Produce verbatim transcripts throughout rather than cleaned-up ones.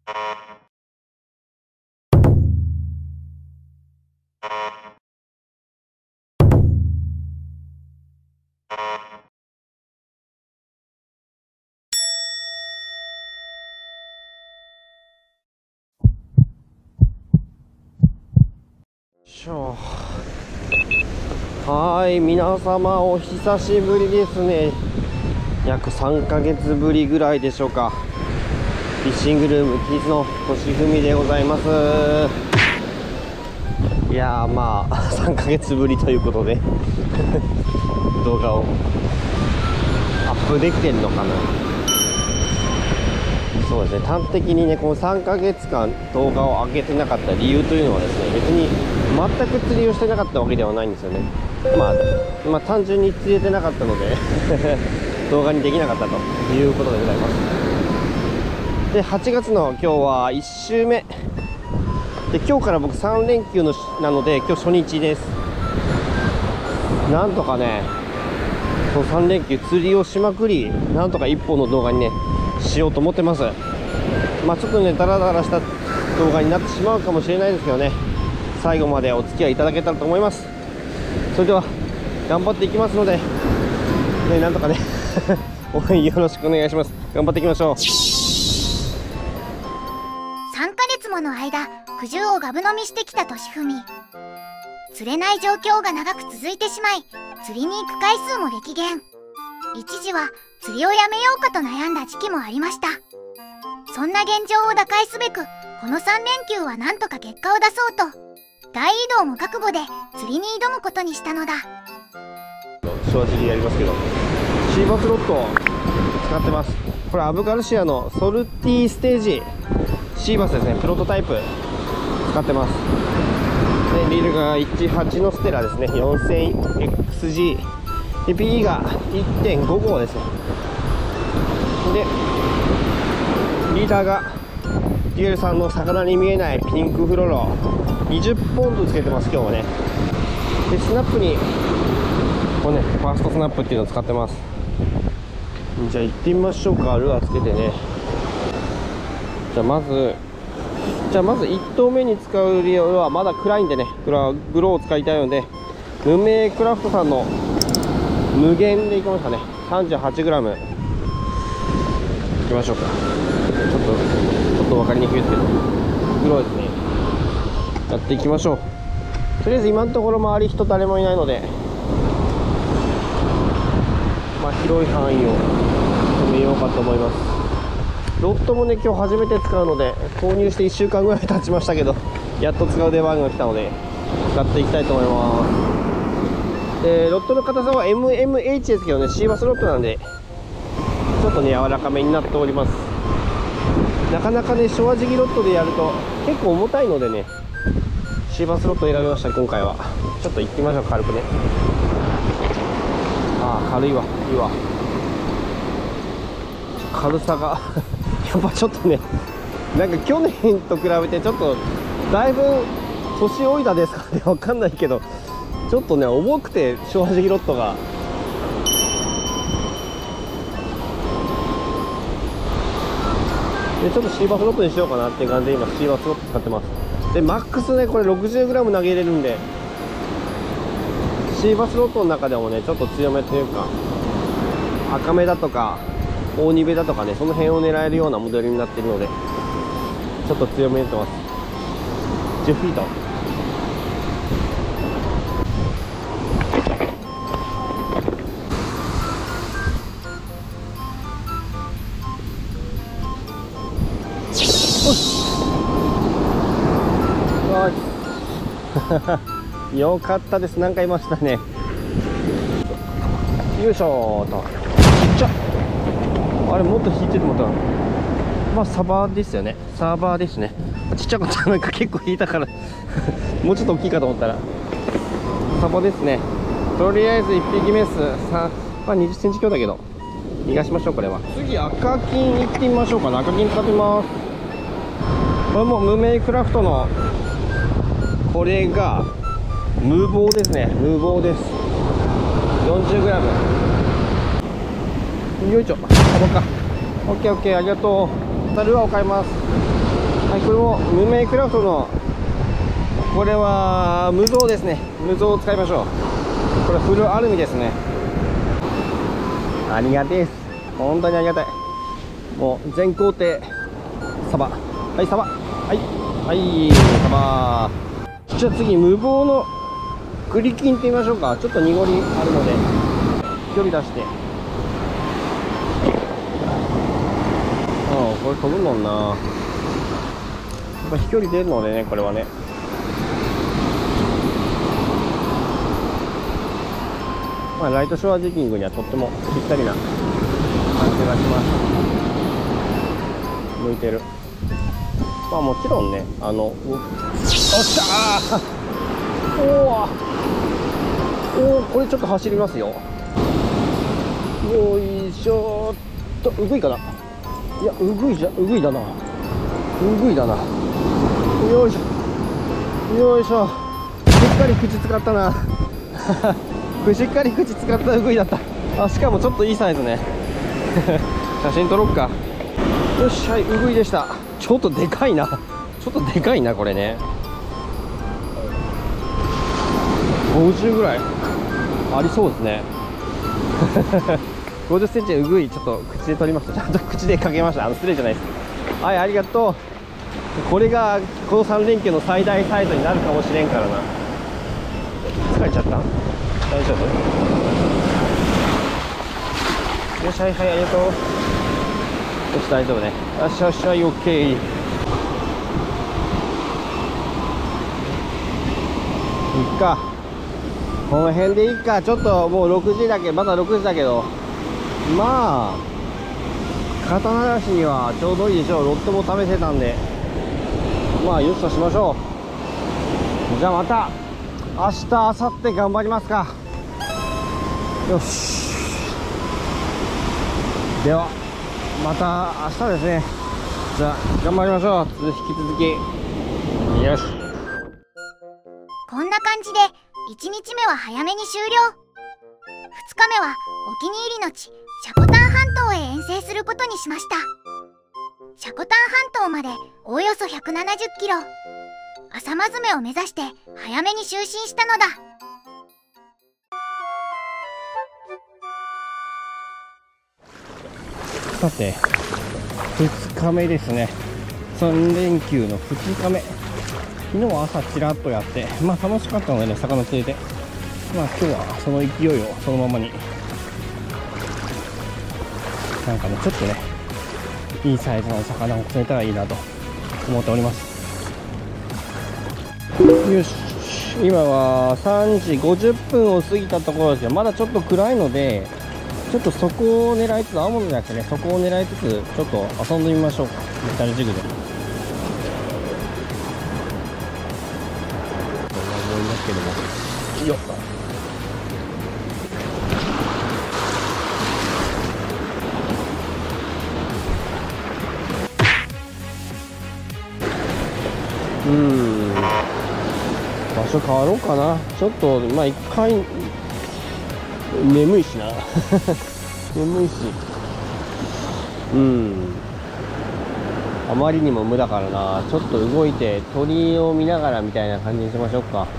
はーい、皆様お久しぶりですね。約さんかげつぶりぐらいでしょうか。フィッシングルームキーズのとしふみでございます。いやー、まあさんかげつぶりということで動画をアップできてるのかな。そうですね、端的にね、このさんかげつかん動画を上げてなかった理由というのはですね、別に全く釣りをしてなかったわけではないんですよね。まあ、まあ、単純に釣れてなかったので動画にできなかったということでございます。で、はちがつの今日はいっしゅうめで、今日から僕さんれんきゅうのなので、今日初日です。なんとかね、そのさんれんきゅう釣りをしまくり、なんとかいっぽんの動画にねしようと思ってます。まあちょっとねダラダラした動画になってしまうかもしれないですけどね、最後までお付き合いいただけたらと思います。それでは頑張っていきますので、ね、なんとかね応援よろしくお願いします。頑張っていきましょう。 さんかげつもの間くじゅうをガブ飲みしてきたとしふみ。釣れない状況が長く続いてしまい、釣りに行く回数も激減。一時は釣りをやめようかと悩んだ時期もありました。そんな現状を打開すべく、このさんれんきゅうはなんとか結果を出そうと大移動も覚悟で釣りに挑むことにしたのだ。 正直やりますけど、シーバスロッドを使ってます。これアブガルシアのソルティーステージシーバスですね、プロトタイプ使ってます。でリールがじゅうはちのステラですね、 よんせんエックスジー で ピーイー が いってんごごうですね。でリーダーがデュエルさんの魚に見えないピンクフロロにじゅっポンドつけてます今日はね。でスナップにこれね、ファーストスナップっていうのを使ってます。じゃあ行ってみましょうか。ルアーつけてね。じゃあまずじゃあまずいっとうめに使うルアーはまだ暗いんでね、グローを使いたいので、無名クラフトさんの無限でいきましたね。 さんじゅうはちグラム いきましょうか。ちょっとちょっと分かりにくいですけど、グローですね、やっていきましょう。とりあえず今のところ周り人誰もいないので、まあ広い範囲を止めようかと思います。ロッドもね今日初めて使うので、購入していっしゅうかんぐらい経ちましたけど、やっと使う出番が来たので使っていきたいと思います。でロッドの硬さは エムエムエイチ ですけどね、シーバスロッドなんでちょっとね柔らかめになっております。なかなかね小アジギロッドでやると結構重たいのでね、シーバスロッド選びました。今回はちょっと行ってみましょう、軽くね。ああ軽いわ、いいわ、軽さがやっぱちょっとね、なんか去年と比べてちょっとだいぶ年老いたですかね、わかんないけどちょっとね重くて小アジギロッドが。でちょっとシーバスロッドにしようかなっていう感じで今シーバスロッド使ってます。でマックスねこれ ろくじゅうグラム 投げれるんで、シーバスロッドの中でもねちょっと強めというか、赤目だとか大ニベだとかね、その辺を狙えるようなモデルになっているのでちょっと強めになってます。じゅうフィート。よかったです。なんかいましたね。よいしょーと。ちっちゃあれもっと引いてると思ったら、まあサバですよね。サーバーですね。ちっちゃかった。なんか結構引いたからもうちょっと大きいかと思ったらサバですね。とりあえずいっぴきめっす。さまあにじゅっセンチ強だけど逃がしましょう。これは次赤金行ってみましょうか。赤金使ってみます。これも無名クラフトの、これが無棒ですね。無棒です。 よんじゅうグラム。 よいしょ、サバか。オッケーオッケー、ありがとう。ルアーを買います。 はい、これも無名クラフトの、これは無造ですね。無造を使いましょう。これフルアルミですね。ありがてえです。本当にありがたい。もう全工程サバ、はいサバ、はいはいサバ。じゃあ次無謀のグリキンって言いましょうか。ちょっと濁りあるので距離出して、うん、これ飛ぶもんな。やっぱ飛距離出るのでね、これはね。まあ、ライトショアジギングにはとってもぴったりな感じがします。向いてる。まあもちろんね、あの、おっしゃーおーおー、これちょっと走りますよ。よいしょーっと、うぐいかな。いや、うぐいじゃ、うぐいだな。うぐいだな。よいしょ。よいしょ。しっかり口使ったな。しっかり口使ったうぐいだった。あ、しかもちょっといいサイズね。写真撮ろっか。よし、はい、うぐいでした。ちょっとでかいな。ちょっとでかいな、これね。ごじゅうぐらいありそうですね。ごじゅっセンチでうぐい、ちょっと口で取りました。ちゃんと口でかけました。あの失礼じゃないです。はい、ありがとう。これがこのさん連休の最大サイズになるかもしれんからな。疲れちゃった。大丈夫？よし、はいはい、ありがとう。よし、大丈夫ね。よしよし、はい、オッケー。いっか。この辺でいっか。ちょっともうろくじだけ、まだろくじだけど、まあ肩慣らしにはちょうどいいでしょう。ロットも試せたんで、まあよしとしましょう。じゃあまた明日明後日頑張りますか。よし、ではまた明日ですね。じゃあ頑張りましょう。引き続きよし。 こんな感じでいちにちめは早めに終了。ふつかめはお気に入りの地積丹半島へ遠征することにしました。積丹半島までおおよそひゃくななじゅっキロ。朝まずめを目指して早めに就寝したのだ。 さてふつかめですね。さん連休のふつかめ。昨日は朝ちらっとやって、まあ楽しかったのでね、魚釣れて、まあ今日はその勢いをそのままに、なんかね、ちょっとね、いいサイズのお魚を釣れたらいいなと思っております。よし、今はさんじごじゅっぷんを過ぎたところですよ。まだちょっと暗いので、ちょっとそこを狙いつつ、青物じゃなくてね、そこを狙いつつ、ちょっと遊んでみましょうか。メタルジグで。思いますけども。よっ。うーん。場所変わろうかな。ちょっと、まあ一回、眠いしな。眠いし。うん。あまりにも無だからな。ちょっと動いて鳥を見ながらみたいな感じにしましょうか。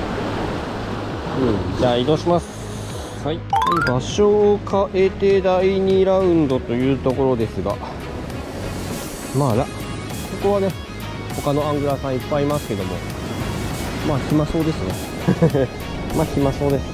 うん。じゃあ移動します。はい。場所を変えてだいにラウンドというところですが。まあら、ここはね、他のアングラーさんいっぱいいますけども。まあ暇そうですね。まあ暇そうです。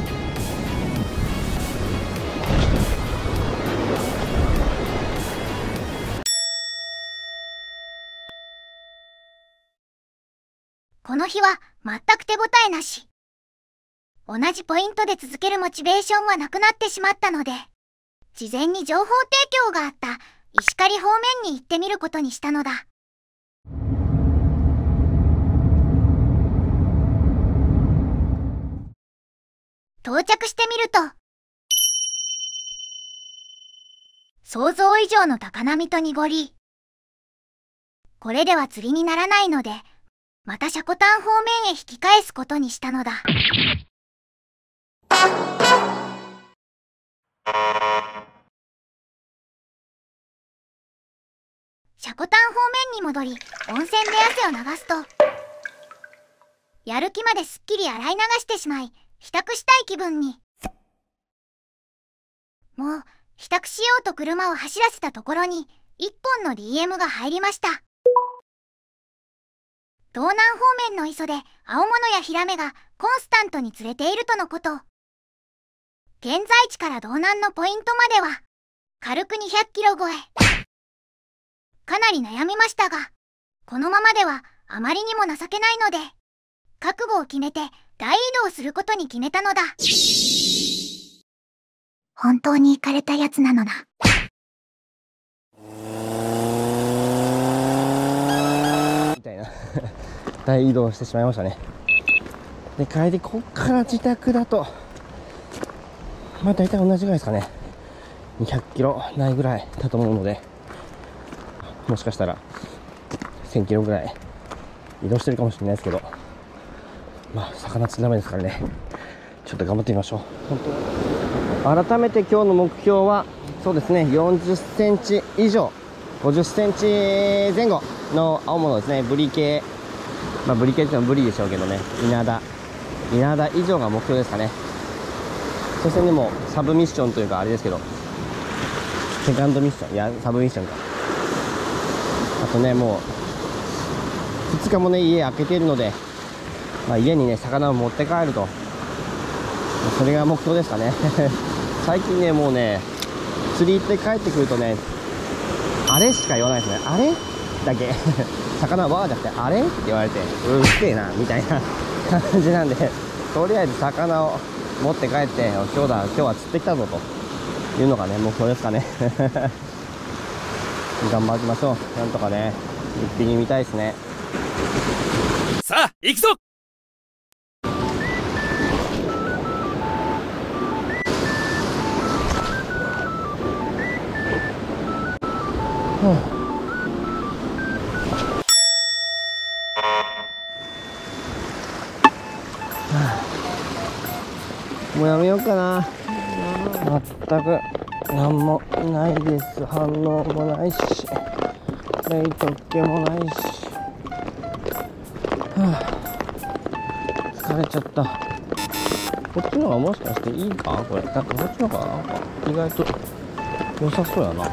この日は全く手応えなし。同じポイントで続けるモチベーションはなくなってしまったので、事前に情報提供があった石狩方面に行ってみることにしたのだ。到着してみると、想像以上の高波と濁り、これでは釣りにならないので、また積丹方面へ引き返すことにしたのだ。 積丹方面に戻り温泉で汗を流すと、やる気まですっきり洗い流してしまい帰宅したい気分に。もう帰宅しようと車を走らせたところにいっぽんの ディーエム が入りました。道南方面の磯で青物やヒラメがコンスタントに釣れているとのこと。現在地から道南のポイントまでは軽くにひゃくキロ超え。かなり悩みましたが、このままではあまりにも情けないので、覚悟を決めて大移動することに決めたのだ。本当にイカれたやつなのな。 みたいな大移動してしまいましたね。で、帰りこっから自宅だとまあ大体同じぐらいですかね。にひゃくキロないぐらいだと思うので、もしかしたらせんキロぐらい移動してるかもしれないですけど、まあ魚釣りダメですからね、ちょっと頑張ってみましょう。本当改めて今日の目標はそうですね、よんじゅっセンチ以上ごじゅっセンチぜん後の青物ですね。ブリ系、まあブリ系っていうのはブリでしょうけどね、稲田稲田以上が目標ですかね。そしてでもサブミッションというかあれですけど、セカンドミッション、いやサブミッションか。あとね、もうふつかもね家開けているので、まあ、家にね魚を持って帰ると、それが目標ですかね最近ねもうね釣り行って帰ってくるとね、あれしか言わないですね。あれだけ魚はわーじゃなくてあれって言われて、うっせえなみたいな感じなんで、とりあえず魚を持って帰って、今日だ今日は釣ってきたぞというのがね目標ですかね頑張りましょう。なんとかね一匹見たいですね。 さあ行くぞ。 もうやめようかな。全く何もないです。反応もないし冷特系もないし、はあ、疲れちゃった。こっちの方がもしかしていいかこれ。なんかこっちの方がなんか意外と良さそうやな。意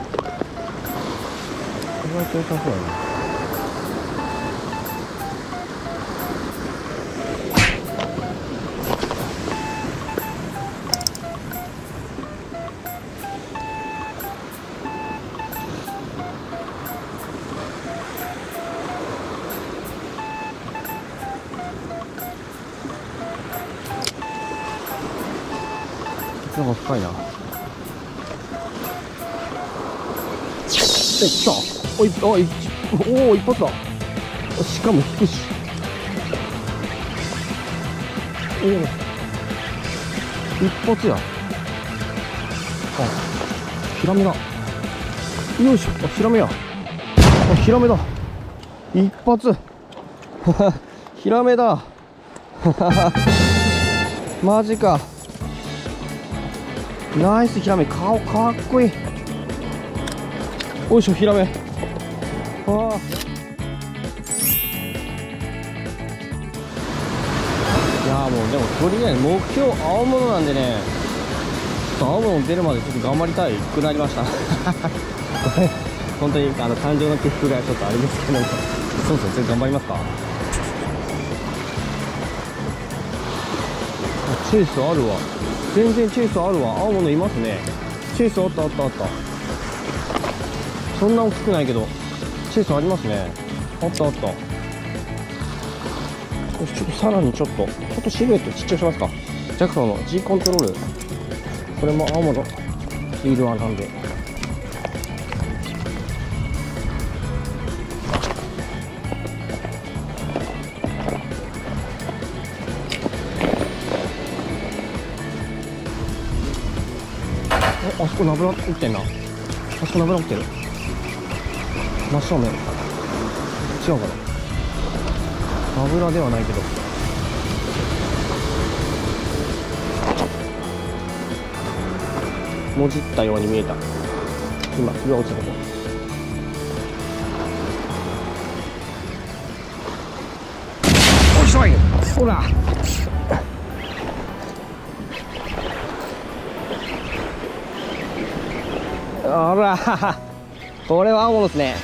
外と良さそうやな。なんか深いな。え、来た。おい、おい、おお、一発だ。しかも引くし。おお。一発や。あ、ヒラメだ。よいしょ、あ、ヒラメや。あ、ヒラメだ。一発。ヒラメだ。マジか。ナイスヒラメ、顔かっこいい。おいしょ、ヒラメ。ああ。いやもうでもとりあえず目標青物なんでね、ちょっと青物出るまでちょっと頑張りたいくなりました本当にあの感情の起伏がちょっとあれですけど、そうそう、ちょっと頑張りますか。チェイスあるわ。全然チェイスあるわ。青物いますね。チェイスあったあったあった。そんな大きくないけどチェイスありますね。あったあった。よし、ちょっとさらにちょっとちょっとシルエットちっちゃくしますか。ジャクソンの G コントロール、これも青物リールはなんで、あそこナブラ打ってんな。あそこナブラ打ってる。真正面違うかな。ナブラではないけど、もじったように見えた。今それは落ちたとこ。 ほらほらこれは青物ですね。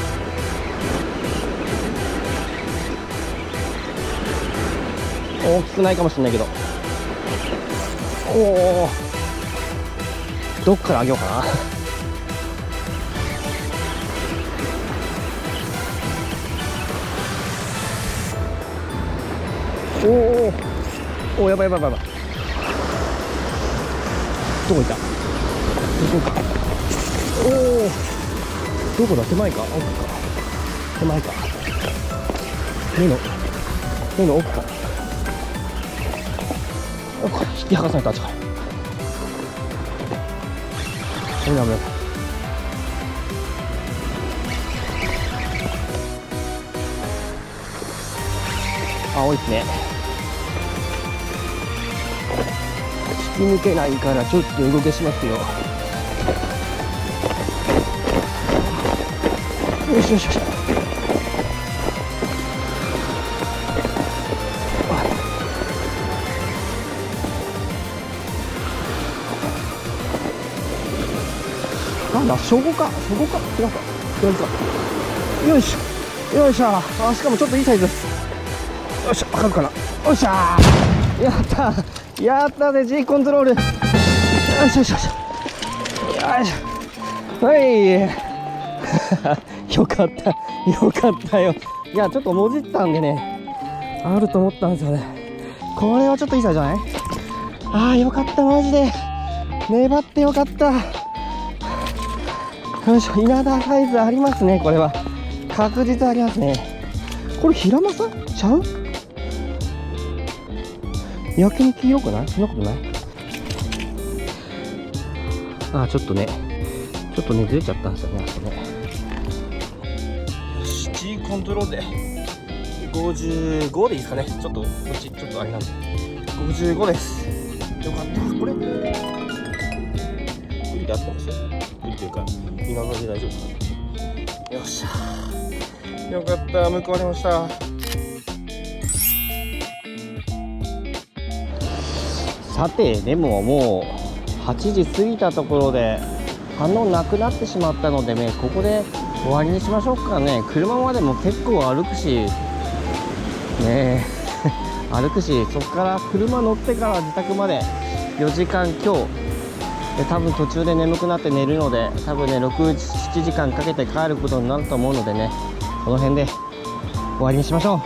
大きくないかもしれないけど、おおどっからあげようかな。おおおお、やばいやばいやばい。どこいた、どこか、おおどこだ、手前か奥か、手前か、目の目の奥か、引き剥がされた。あっちか、危ない危ない。青いですね。引き抜けないからちょっと動けしますよ。よしよしよし。なんだ、初号か初号か違うか違うか。よいしょよいしょ。あ、しかもちょっといいサイズです。よっしゃ、わかるかな。よっしゃー、やったーやったで G コントロール。よいしょよいしょよいしょ、はいよかったよかったよ。いやちょっともじったんでね、あると思ったんですよね。これはちょっといいサイズじゃない。ああよかった、マジで粘ってよかった。よいしょ、稲田サイズありますね。これは確実ありますね。これヒラマサちゃう。やけに黄色くない？そんなことない？ああ、ちょっとね、ちょっとね、ずれちゃったんですよね、あそこね。よし、G コントロールで、ごじゅうごでいいですかね。ちょっと、こっち、ちょっとあれなんで。ごじゅうごです。よかった。これ、これで合ってますよ。これっていうか、稲田で大丈夫ですか？よっしゃ。よかった、報われました。さて、でももうはちじ過ぎたところで反応なくなってしまったのでね、ここで終わりにしましょうかね。車までも結構歩くしねえ歩くし、そこから車乗ってから自宅までよじかん強で、多分途中で眠くなって寝るので、多分ねろく、ななじかんかけて帰ることになると思うのでね、この辺で終わりにしましょう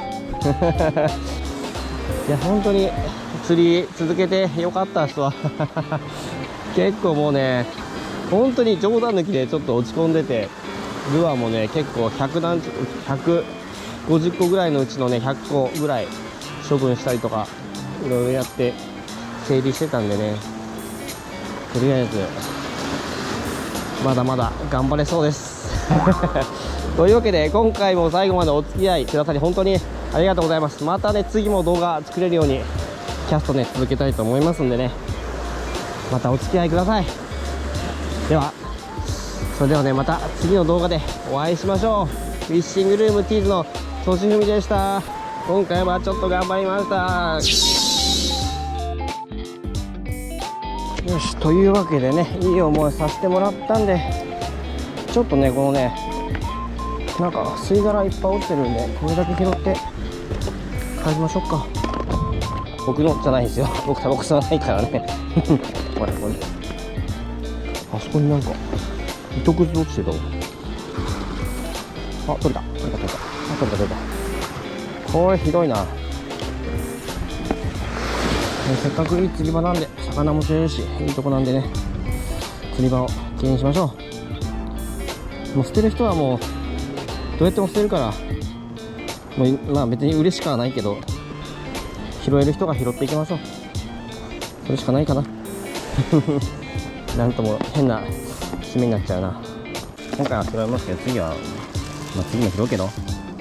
いや本当に釣り続けてよかったっすわ結構もうね、本当に冗談抜きでちょっと落ち込んでて、ルアーもね結構ひゃく何ひゃくごじゅっこぐらいのうちのねひゃっこぐらい処分したりとかいろいろやって整理してたんでね、とりあえずまだまだ頑張れそうですというわけで今回も最後までお付き合いくださり本当にありがとうございます。またね次も動画作れるようにキャストね続けたいと思いますんでね、またお付き合いください。ではそれではね、また次の動画でお会いしましょう。フィッシングルームティーズのとしふみでした。今回はちょっと頑張りました。よし、というわけでね、いい思いさせてもらったんで、ちょっとねこのねなんか吸い殻いっぱい落ちてるんで、これだけ拾って帰りましょうか。僕のじゃないんですよ、僕タバコ吸わないからねほらこれ、あそこになんか糸くず落ちてたわ。あ、取れた取れた取れた、あ、取れた取れた。これひどいな。せっかくいい釣り場なんで、魚も釣れるしいいとこなんでね、釣り場をきれいにしましょう。もう捨てる人はもうどうやっても捨てるから、もうまあ別に嬉しくはないけど、拾える人が拾っていきましょう。それしかないかななんとも変な締めになっちゃうな。今回は拾いますけど、次はまあ次も拾うけど、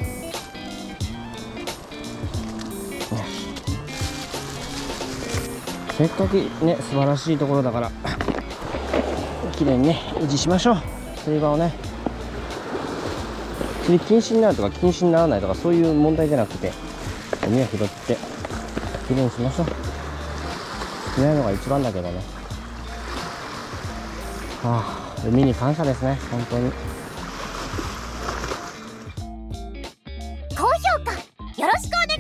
せっかくね素晴らしいところだからきれいにね維持しましょう。釣り場をね、釣り禁止になるとか禁止にならないとかそういう問題じゃなくて、 ゴミを拾ってきれいにしましょう。しないのが一番だけどね。はあ、海に感謝ですね、本当に。 高評価よろしくお願いします。